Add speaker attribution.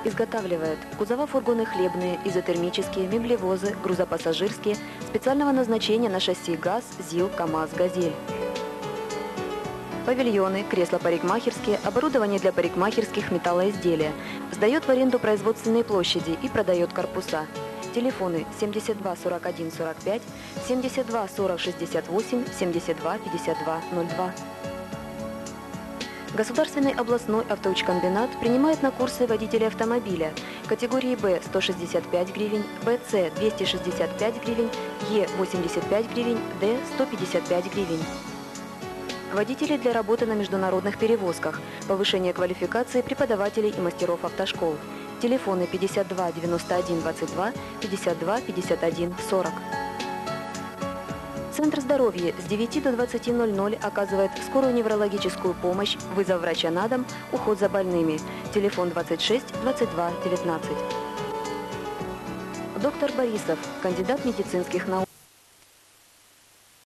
Speaker 1: Изготавливает кузова фургоны хлебные, изотермические, меблевозы, грузопассажирские, специального назначения на шасси ГАЗ, ЗИЛ, КАМАЗ, «Газель». Павильоны, кресла парикмахерские, оборудование для парикмахерских, металлоизделия. Сдает в аренду производственные площади и продает корпуса. Телефоны 72 41 45, 72 40 68, 72 52 02. Государственный областной автоучкомбинат принимает на курсы водителей автомобиля категории Б 165 гривен, БЦ 265 гривен, Е 85 гривен, Д 155 гривен. Водители для работы на международных перевозках, повышение квалификации преподавателей и мастеров автошкол. Телефоны 52 91 22, 52 51 40. Центр здоровья с 9 до 20:00 оказывает скорую неврологическую помощь, вызов врача на дом, уход за больными. Телефон 26 22 19. Доктор Борисов, кандидат медицинских наук.